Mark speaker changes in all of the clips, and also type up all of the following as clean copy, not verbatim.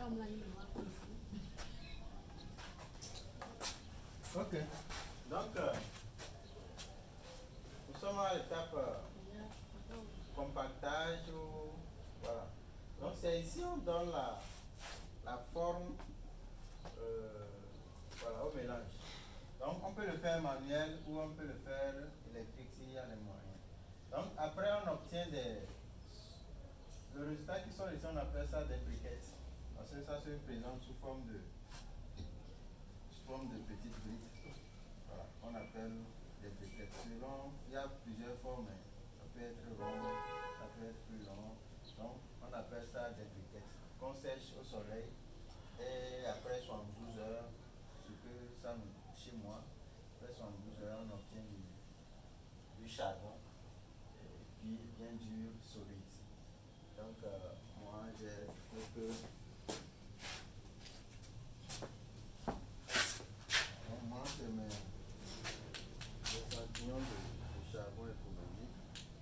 Speaker 1: Ok. Donc, nous sommes à l'étape compactage. Voilà. Donc, c'est ici on donne la forme voilà, au mélange. Donc, on peut le faire manuel ou on peut le faire électrique s'il y a les moyens. Donc, après, on obtient le résultat qui sont ici, on appelle ça des briquettes. Parce que ça se présente sous forme de petites briques. Voilà, on appelle des briquettes. Selon, il y a plusieurs formes. Ça peut être rond, ça peut être plus long. Donc, on appelle ça des briquettes qu'on sèche au soleil. Et après 72 heures, ce que ça chez moi, après 72 heures, on obtient du charbon. Et puis bien dur, solide. Donc, moi, j'ai trouvé que moi, c'est mes échantillons de charbon économique.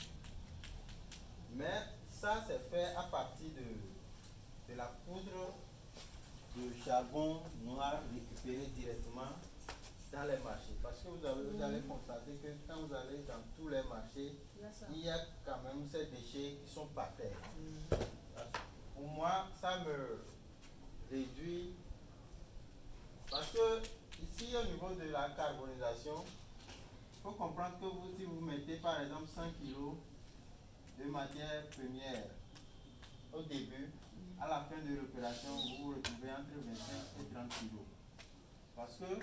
Speaker 1: Mais ça, c'est fait à partir de la poudre de charbon noir récupéré directement dans les marchés. Parce que vous allez constater que quand vous allez dans tous les marchés, il y a quand même ces déchets qui sont par terre. Pour moi, ça me réduit. Parce que ici, au niveau de la carbonisation, il faut comprendre que vous, si vous mettez par exemple 100 kg de matière première au début, à la fin de l'opération, vous vous retrouvez entre 25 et 30 kg. Parce que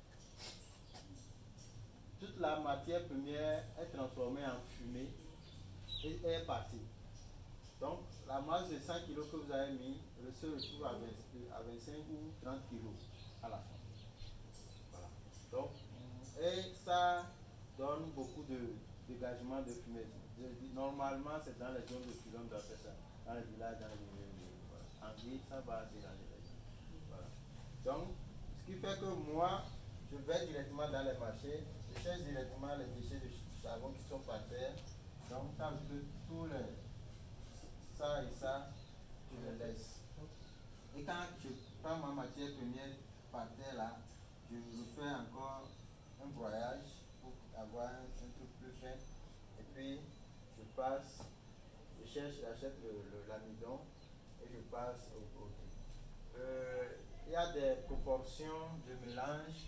Speaker 1: toute la matière première est transformée en fumée et est partie. Donc, la masse de 100 kg que vous avez mis se retrouve à 25 ou 30 kg à la fin. Voilà. Donc, et ça donne beaucoup de dégagement de fumée. Normalement, c'est dans les zones de pylônes de la personne, dans les villages, dans les villages. Voilà. En ville, ça va dégager les gens. Voilà. Donc, ce qui fait que moi, je vais directement dans les marchés, je cherche directement les déchets de charbon qui sont par terre. Donc, ça veut dire que tous les ça et ça, je les laisse. Et quand je prends ma matière première par terre là, je refais encore un broyage pour avoir un truc plus fin. Et puis, je passe, j'achète l'amidon et je passe au produit. Il y a des proportions de mélange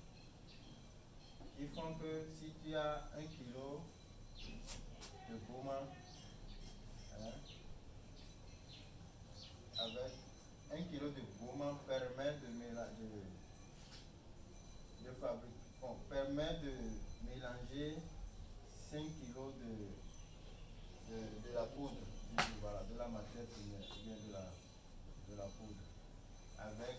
Speaker 1: qui font que si tu as 1 kg de gourmand, hein, avec 1 kg de gourmand permet de mélanger, permet de mélanger 5 kg de la poudre, voilà, de la matière première, bien de la poudre, avec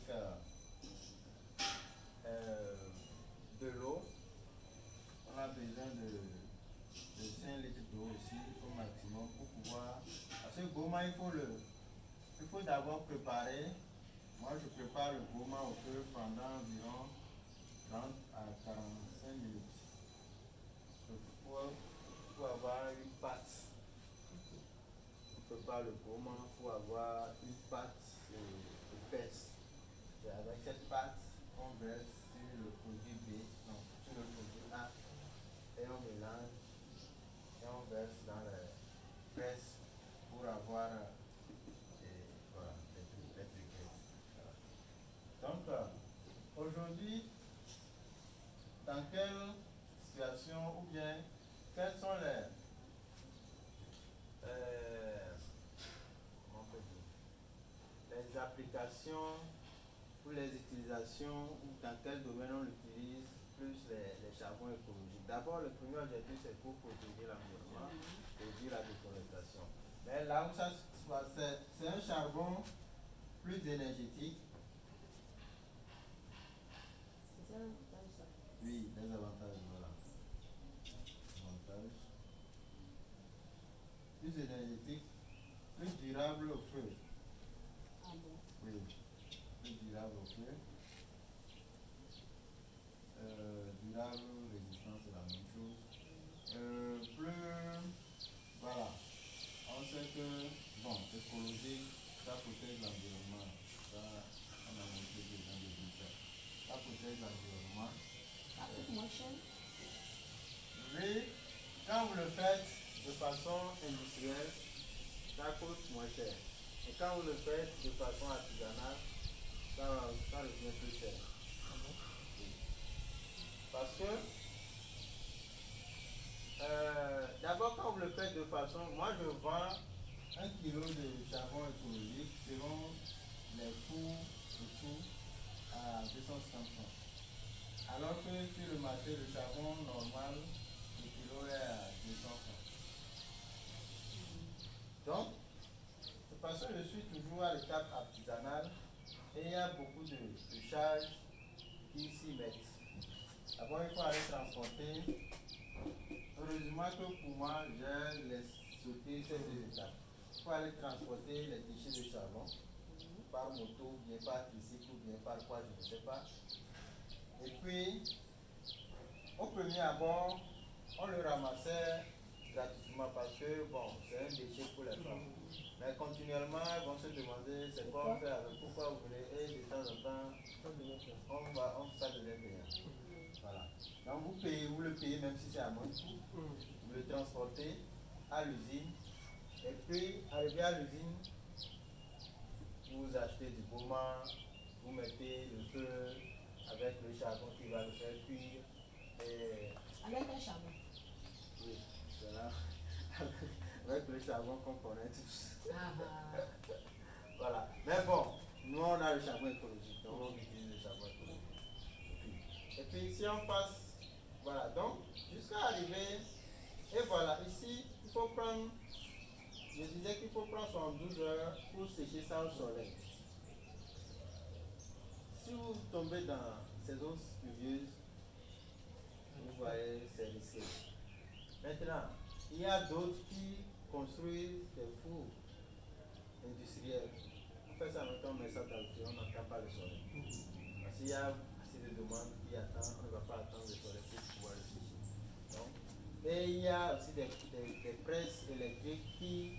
Speaker 1: de l'eau. On a besoin de 5 litres d'eau aussi au maximum pour pouvoir. Parce que le gourmand, il faut d'abord préparer. Moi, je prépare le gourmand au feu pendant environ 30 à 45 minutes. Pour avoir une pâte. On prépare le gourmand pour avoir une pâte épaisse. Et avec cette pâte, on verse sur le produit B, non, sur le produit A, et on mélange et on verse dans les presses pour avoir voilà, les briquettes. Voilà. Donc, aujourd'hui, dans quelle situation ou bien quelles sont comment on peut dire, les applications ou les utilisations ou dans quel domaine on utilise plus les charbons écologiques. D'abord, le premier objectif, c'est pour protéger l'environnement, protéger la déforestation. Mais là où ça se passe, c'est un charbon plus énergétique. C'est ça l'avantage, ça? Oui, les avantages, voilà. Avantages. Plus énergétique, plus durable au feu. Ah bon? Oui, plus durable au feu. Durable, résistance, c'est la même chose. Voilà, on sait que, bon, écologique, ça protège l'environnement.
Speaker 2: function?
Speaker 1: Oui, quand vous le faites de façon industrielle, ça coûte moins cher. Et quand vous le faites de façon artisanale, ça revient plus cher. Oui. Parce que, d'abord, quand vous le faites de façon, moi je vends 1 kilo de charbon écologique selon les coûts et tout à 250 francs. Alors que sur le marché, le charbon normal, le kilo est à 200 francs. Donc, c'est parce que je suis toujours à l'étape artisanale et il y a beaucoup de charges qui s'y mettent. D'abord, il faut aller transporter. Heureusement que pour moi, j'ai sauté ces deux étapes. Il faut aller transporter les déchets de charbon par moto, bien par tricycle ou bien par quoi, je ne sais pas. Et puis, au premier abord, on le ramassait gratuitement parce que, bon, c'est un déchet pour les femmes. Mais continuellement, ils vont se demander c'est quoi on fait avec, pourquoi vous venez, et de temps en temps, ça devient payant. Voilà. Donc vous le payez même si c'est à moins de coût. Vous le transportez à l'usine. Et puis, arrivé à l'usine, vous achetez du baume, vous mettez le feu avec le charbon qui va le faire cuire.
Speaker 2: Avec un charbon?
Speaker 1: Oui, c'est là. Avec le charbon qu'on connaît tous. Voilà. Mais bon, nous on a le charbon écologique, donc on utilise le charbon écologique. Et puis si on passe, voilà, donc jusqu'à arriver, et voilà, ici, il faut prendre, je disais qu'il faut prendre 72 heures pour sécher ça au soleil. Si vous tombez dans saison pluvieuse, vous voyez, c'est risqué. Maintenant, il y a d'autres qui construisent des fours industriels. On fait ça maintenant, on met ça dans le feu, on n'entend pas le soleil. Parce qu'il y a assez de demandes qui attendent, on ne va pas attendre le soleil pour pouvoir le sécher. Donc, et il y a aussi des presses électriques qui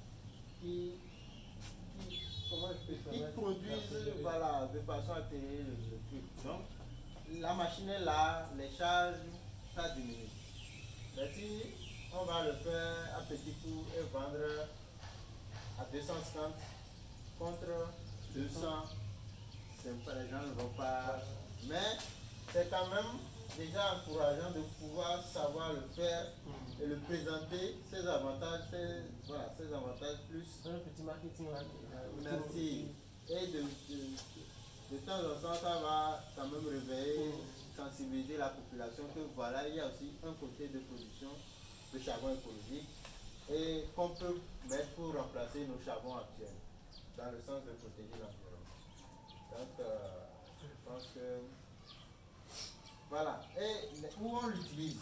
Speaker 1: produisent voilà, de façon à tenir le truc. Donc, la machine est là, les charges, ça diminue. Mais si on va le faire à petit coup et vendre à 250 contre 200, les gens ne vont pas. Mais c'est quand même déjà encourageant de pouvoir savoir le faire et le présenter, ses avantages, ses avantages plus.
Speaker 3: Un petit marketing.
Speaker 1: Merci. Et de temps en temps, ça va quand même réveiller, sensibiliser la population que voilà, il y a aussi un côté de production de charbon écologique et qu'on peut mettre pour remplacer nos charbons actuels, dans le sens de protéger l'environnement. Donc, je pense que voilà. Et où on l'utilise.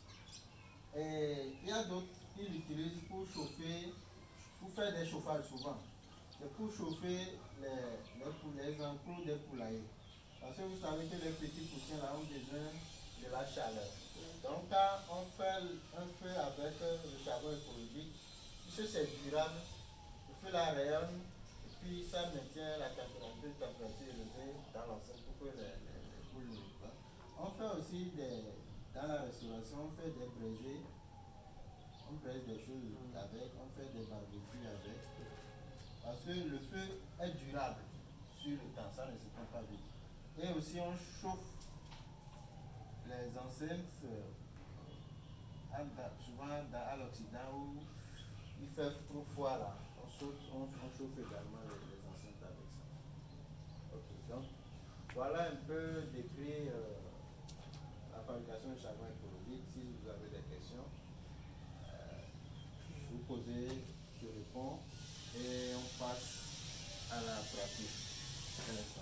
Speaker 1: Et il y a d'autres qui l'utilisent pour chauffer, pour faire des chauffages souvent. C'est pour chauffer les enclos des poulaillers. Parce que vous savez que les petits poussins là ont besoin de la chaleur. Donc quand on fait un feu avec le charbon écologique, puisque c'est durable, le feu la rayonne et puis ça maintient la température élevée dans l'enceinte pour que les poules ne vivent pas. On fait aussi dans la restauration, on fait des braisés, on braise des choses avec, on fait des barbecues avec. Parce que le feu est durable sur le temps, ça ne se prend pas vite. Et aussi on chauffe les enceintes, souvent à l'Occident où il fait trop froid là, on chauffe également les enceintes avec ça. Ok, donc voilà un peu décrit la fabrication de charbon écologique. Si vous avez des questions, vous posez, je réponds et on passe à la pratique.